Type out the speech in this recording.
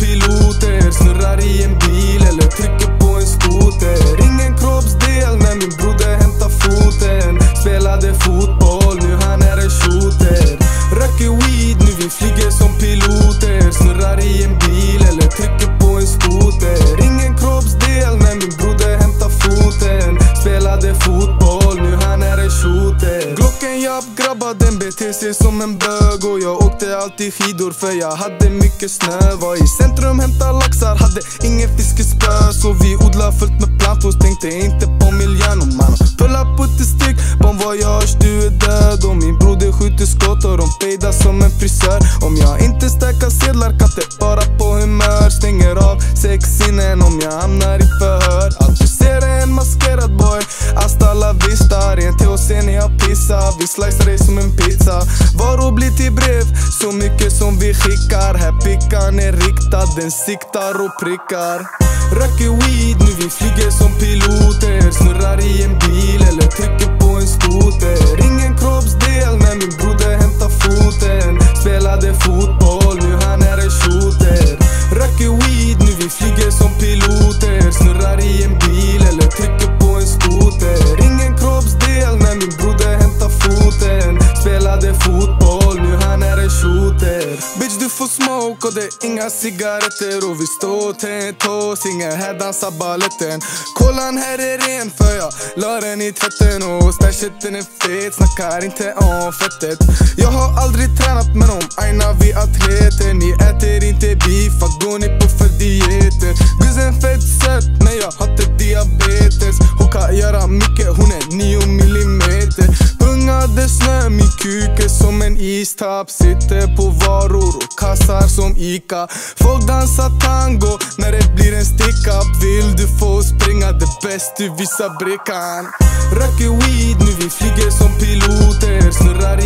piloter, snurrar i en bil eller trycker på en skoter. Ingen kroppsdel när min broder hämtar foten. Spelade fotboll, nu han är en shooter. Röker weed, nu vi flyger som piloter. Snurrar i en bil eller trycker på en skoter. Ingen kroppsdel när min broder hämtar foten. Spelade fotboll, nu han är en shooter. Glocken japp grabbar, den beter sig som en bög. Och jag åkte alltid skidor för jag hade mycket snö. Var i centrum, hämta laxar, hade ingen fiskespö. Så vi odlar fullt med plantor, tänkte inte på miljön. Och man pulla putte stick, bon voyage, du är död. Och min broder skjuter skott och de fejdar som en frisör. Om jag inte stackar sedlar, katter bara på humör. Stänger av sex sinnen om jag hamnar i förhör. Allt du ser är en maskerad boy, hasta la vista. Rent till och se när jag pissar, vi slicear dig som en pizza. Varor blir till brev, så mycket som vi skickar. Här pickan är riktad, den siktar och prickar. Röker weed, nu vi flyger som piloter. Snurrar i en bil eller trycker på en skoter. Ingen kroppsdel när min broder hämtar foten. Spelade fotboll, nu han är en shooter. Röker weed, nu vi flyger som piloter. Snurrar i en bil eller trycker på en skoter. Ingen kroppsdel när min broder hämtar foten. Spelade fotboll, nu han är en shooter. Bitch du får smoke och det är inga cigaretter. Och vi står till tås, ingen här dansar balletten. Kolan här är ren för jag la den i tvätten. Och stashen är fet, snackar inte om fettet. Jag har aldrig tränat men om aina vi atleter. Ni äter inte beef, vad går ni på för dieter? Guzzen fett söt men jag har inte diabetes. Hon kan göra mycket, hon är 9 millimeter. Hungade snö, min kuk är som en istapp. Sitter på varor och kassar som Ica. Folk dansar tango när det blir en stick-up. Vill du få springa det bäst, du visar brickan. Röker weed, nu vi flyger som piloter. Snurrar